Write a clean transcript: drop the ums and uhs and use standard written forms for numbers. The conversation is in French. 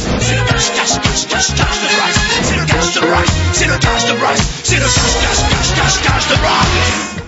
c'est le cash, cash, cash, cash, cash the price. C'est le cash the price, c'est le cash the price, c'est le cash, cash, cash, cash, cash the price.